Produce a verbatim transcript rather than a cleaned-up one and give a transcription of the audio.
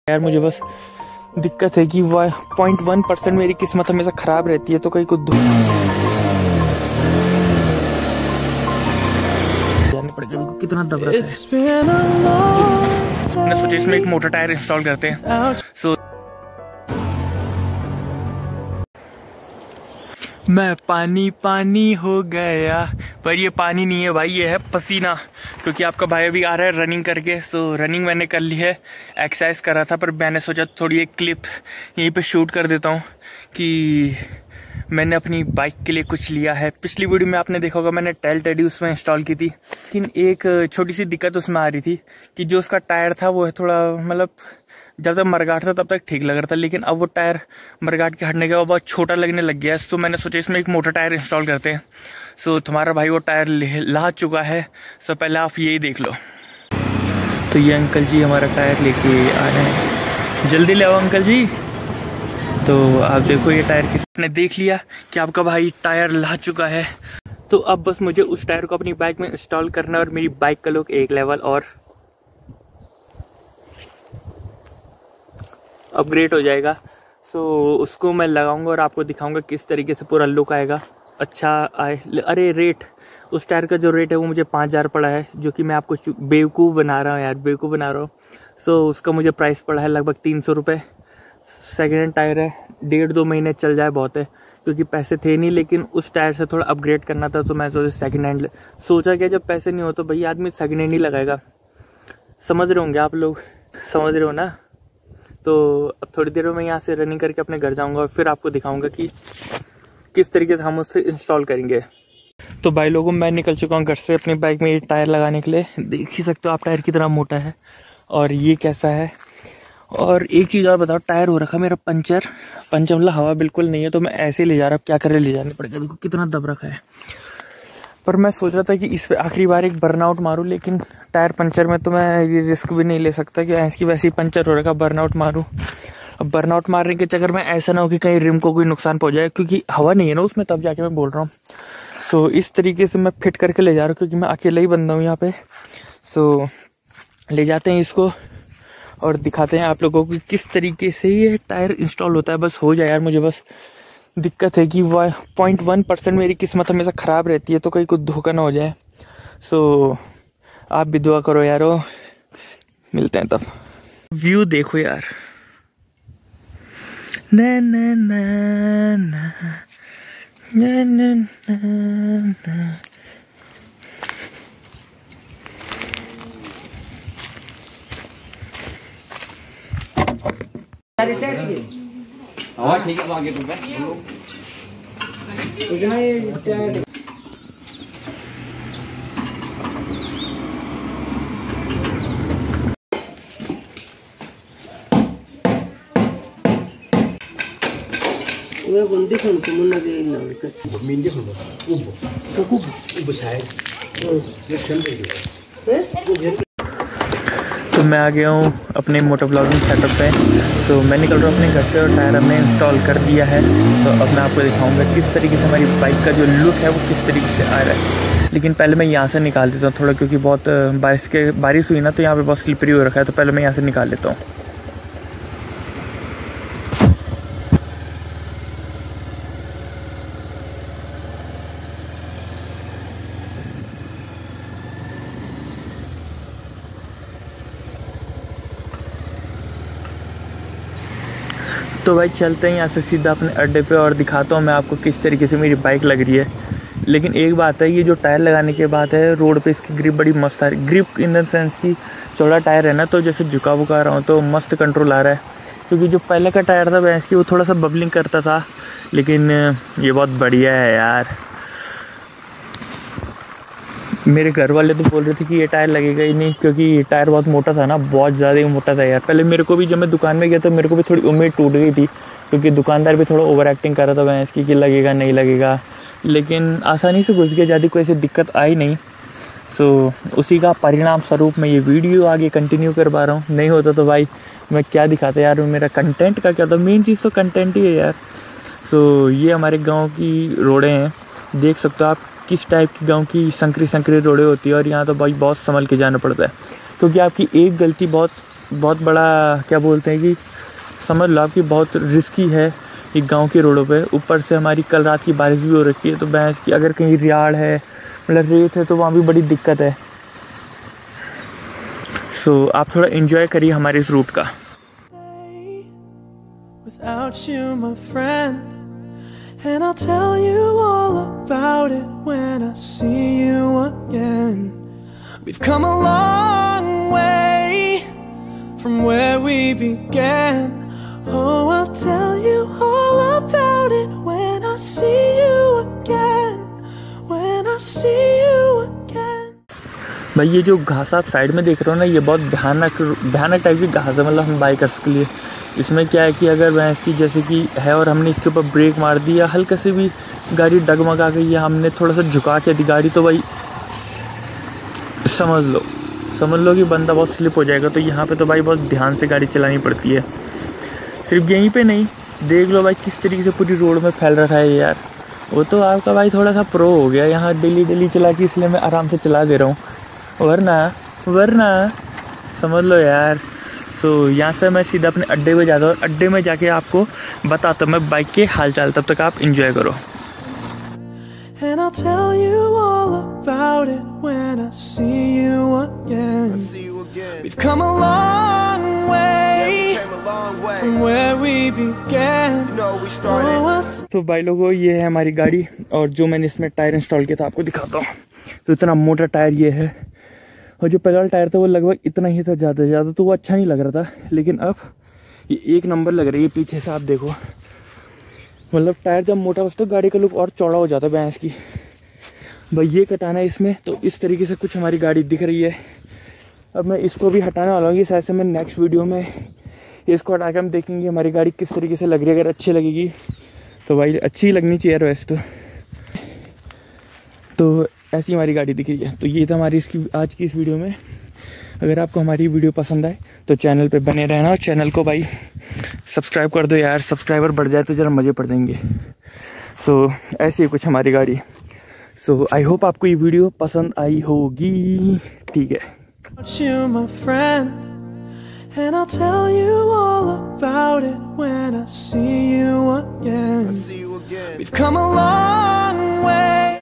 यार मुझे बस दिक्कत है कि वह पॉइंट वन परसेंट मेरी किस्मत हमेशा ख़राब रहती है, तो कहीं को जाना पड़ेगा। कितना दब रहा है। मैंने सोचा इसमें एक मोटा टायर इंस्टॉल करते हैं। सो मैं पानी पानी हो गया, पर ये पानी नहीं है भाई, ये है पसीना, क्योंकि आपका भाई अभी आ रहा है रनिंग करके। सो रनिंग मैंने कर ली है, एक्सरसाइज कर रहा था, पर मैंने सोचा थोड़ी एक क्लिप यहीं पे शूट कर देता हूँ कि मैंने अपनी बाइक के लिए कुछ लिया है। पिछली वीडियो में आपने देखा होगा मैंने टेल टेडी उसमें इंस्टॉल की थी, लेकिन एक छोटी सी दिक्कत उसमें आ रही थी कि जो उसका टायर था वो थोड़ा मतलब जब तक मरगाट था तब तक ठीक लग रहा था, लेकिन अब वो टायर मरगाट के हटने के बाद बहुत छोटा लगने लग गया है। सो मैंने सोचा इसमें एक मोटा टायर इंस्टॉल करते हैं। सो तुम्हारा भाई वो टायर ला चुका है। सो पहले आप यही देख लो। तो ये अंकल जी हमारा टायर लेके आ रहे हैं, जल्दी ले आओ अंकल जी। तो आप देखो ये टायर किसने देख लिया कि आपका भाई टायर ला चुका है। तो अब बस मुझे उस टायर को अपनी बाइक में इंस्टॉल करना है और मेरी बाइक का लुक एक लेवल और अपग्रेड हो जाएगा। सो so, उसको मैं लगाऊंगा और आपको दिखाऊंगा किस तरीके से पूरा लुक आएगा, अच्छा आए। अरे रेट, उस टायर का जो रेट है वो मुझे पाँच हज़ार पड़ा है, जो कि मैं आपको बेवकूफ़ बना रहा हूँ यार, बेवकूफ़ बना रहा हूँ। सो so, उसका मुझे प्राइस पड़ा है लगभग तीन सौ रुपये। सेकेंड हैंड टायर है, डेढ़ दो महीने चल जाए बहुत है, क्योंकि पैसे थे नहीं, लेकिन उस टायर से थोड़ा अपग्रेड करना था। तो मैं सोचा सेकेंड हैंड सोचा क्या, जब पैसे नहीं हो तो भैया आदमी सेकेंड हैंड ही लगाएगा। समझ रहे होंगे आप लोग, समझ रहे हो ना। तो अब थोड़ी देर में मैं यहाँ से रनिंग करके अपने घर जाऊँगा और फिर आपको दिखाऊंगा कि किस तरीके से हम उससे इंस्टॉल करेंगे। तो भाई लोगों मैं निकल चुका हूँ घर से अपनी बाइक में ये टायर लगाने के लिए। देख ही सकते हो आप टायर कितना मोटा है और ये कैसा है। और एक चीज़ और बताओ, टायर हो रखा मेरा पंचर, पंचर मतलब हवा बिल्कुल नहीं है, तो मैं ऐसे ही ले जा रहा हूँ। क्या करे, ले जाने पड़ेगा। देखो कितना दब रखा है। पर मैं सोच रहा था कि इस पे आखिरी बार एक बर्नआउट मारूं, लेकिन टायर पंचर में तो मैं ये रिस्क भी नहीं ले सकता कि ऐसी वैसे ही पंचर हो रखा बर्नआउट मारूं। अब बर्नआउट मारने के चक्कर में ऐसा ना हो कि कहीं रिम को कोई नुकसान पहुंच जाए, क्योंकि हवा नहीं है ना उसमें, तब जाके मैं बोल रहा हूँ। सो इस तरीके से मैं फिट करके ले जा रहा हूँ, क्योंकि मैं अकेला ही बंदा हूँ यहाँ पे। सो ले जाते हैं इसको और दिखाते हैं आप लोगों को किस तरीके से ये टायर इंस्टॉल होता है। बस हो जाए यार, मुझे बस दिक्कत है कि वह पॉइंट वन परसेंट मेरी किस्मत हमेशा ख़राब रहती है, तो कहीं कुछ धोखा ना हो जाए। सो आप भी दुआ करो यारो, मिलते हैं तब। व्यू देखो यार, ना ना ना ना ना ना ना ना। हाँ ठीक है, आगे तो बैठ कुछ नहीं। गुंडी खन को मुन्ना दे ना मिंडी खन को उब तो उब उब शायद ये चल रही है। तो मैं आ गया हूँ अपने मोटो ब्लॉगिंग सेटअप पे। तो मैं निकल रहा हूँ अपने घर से और टायर हमने इंस्टॉल कर दिया है। तो अब मैं आपको दिखाऊंगा किस तरीके से हमारी बाइक का जो लुक है वो किस तरीके से आ रहा है। लेकिन पहले मैं यहाँ से निकाल देता हूँ थोड़ा, क्योंकि बहुत बारिश के बारिश हुई ना, तो यहाँ पे बहुत स्लिपरी हो रखा है। तो पहले मैं यहाँ से निकाल लेता हूँ। तो भाई चलते हैं यहाँ से सीधा अपने अड्डे पे और दिखाता हूँ मैं आपको किस तरीके से मेरी बाइक लग रही है। लेकिन एक बात है, ये जो टायर लगाने के बाद है रोड पे इसकी ग्रिप बड़ी मस्त आ रही है। ग्रिप इन द सेंस की चौड़ा टायर है ना, तो जैसे झुका वुका रहा हूँ तो मस्त कंट्रोल आ रहा है। क्योंकि जो पहले का टायर था भैंस की वो थोड़ा सा बबलिंग करता था, लेकिन ये बहुत बढ़िया है यार। मेरे घर वाले तो बोल रहे थे कि ये टायर लगेगा ही नहीं, क्योंकि ये टायर बहुत मोटा था ना, बहुत ज़्यादा ही मोटा था यार। पहले मेरे को भी जब मैं दुकान में गया तो मेरे को भी थोड़ी उम्मीद टूट गई थी, क्योंकि दुकानदार भी थोड़ा ओवर एक्टिंग कर रहा था भैंस की कि लगेगा नहीं लगेगा, लेकिन आसानी से घुस गया, ज़्यादा कोई ऐसी दिक्कत आई नहीं। सो उसी का परिणाम स्वरूप मैं ये वीडियो आगे कंटिन्यू कर पा रहा हूँ। नहीं होता तो भाई मैं क्या दिखाता यार, मेरा कंटेंट का क्या था, मेन चीज़ तो कंटेंट ही है यार। सो ये हमारे गाँव की रोडें हैं, देख सकते हो आप किस टाइप की गांव की संकरी संकरी रोडें होती है। और यहाँ तो भाई बहुत संभल के जाना पड़ता है, क्योंकि आपकी एक गलती बहुत बहुत बड़ा क्या बोलते हैं कि समझ लो आपकी बहुत रिस्की है ये गांव के रोडों पे। ऊपर से हमारी कल रात की बारिश भी हो रखी है, तो भैंस की अगर कहीं रियाड़ है मतलब रेत है तो वहाँ भी बड़ी दिक्कत है। सो so, आप थोड़ा एंजॉय करिए हमारे इस रूट का। Without you, my friend, and I'll tell you all about it when I see you again. We've come a long way from where we began. Oh, I'll tell you all about it when I see you again. When I see you again. भाई ये जो घास आप side में देख रहे हो ना, ये बहुत भयानक भयानक टाइप की घास है मतलब हम बाइकर्स के लिए। इसमें क्या है कि अगर भैंस की जैसे कि है और हमने इसके ऊपर ब्रेक मार दी या हल्का से भी गाड़ी डगमगा गई या हमने थोड़ा सा झुका के दी गाड़ी, तो भाई समझ लो समझ लो कि बंदा बहुत स्लिप हो जाएगा। तो यहाँ पे तो भाई बहुत ध्यान से गाड़ी चलानी पड़ती है। सिर्फ यहीं पे नहीं, देख लो भाई किस तरीके से पूरी रोड में फैल रखा है यार। वो तो आपका भाई थोड़ा सा प्रो हो गया यहाँ डेली डेली चला के, इसलिए मैं आराम से चला दे रहा हूँ, वरना वरना समझ लो यार। सो so, यहाँ से मैं सीधा अपने अड्डे पे जाता हूँ, अड्डे में जाके आपको बताता हूँ मैं बाइक के हाल चाल। तब तक आप इंजॉय करो। And I'll tell you all about it when I see you again. I see you again. We've come a long way, yeah, we came a long way from where we began. You know, we started. तो भाई लोगों ये है हमारी गाड़ी और जो मैंने इसमें टायर इंस्टॉल किया था आपको दिखाता हूँ। तो इतना मोटा टायर ये है और जो पेडल टायर था वो लगभग इतना ही था, ज़्यादा से ज़्यादा तो वो अच्छा नहीं लग रहा था, लेकिन अब ये एक नंबर लग रही है। पीछे से आप देखो मतलब टायर जब मोटा होता तो गाड़ी का लुक और चौड़ा हो जाता है भैंस की। भाई ये कटाना है इसमें, तो इस तरीके से कुछ हमारी गाड़ी दिख रही है। अब मैं इसको भी हटाने वाला हूँ, इस ऐसे में नेक्स्ट वीडियो में इसको हटा के हम देखेंगे हमारी गाड़ी किस तरीके से लग रही है। अगर अच्छी लगेगी तो भाई अच्छी ही लगनी चाहिए वैसे तो तो ऐसी हमारी गाड़ी दिख रही है। तो ये था हमारी इसकी आज की इस वीडियो में। अगर आपको हमारी वीडियो पसंद आए तो चैनल पे बने रहना और चैनल को भाई सब्सक्राइब कर दो यार, सब्सक्राइबर बढ़ जाए तो ज़रा मज़े पड़ जाएंगे। सो so, ऐसी है कुछ हमारी गाड़ी। सो आई होप आपको ये वीडियो पसंद आई होगी। ठीक है। You, my friend, and I'll tell you all about it when I see you again. I see you again. We've come a long way.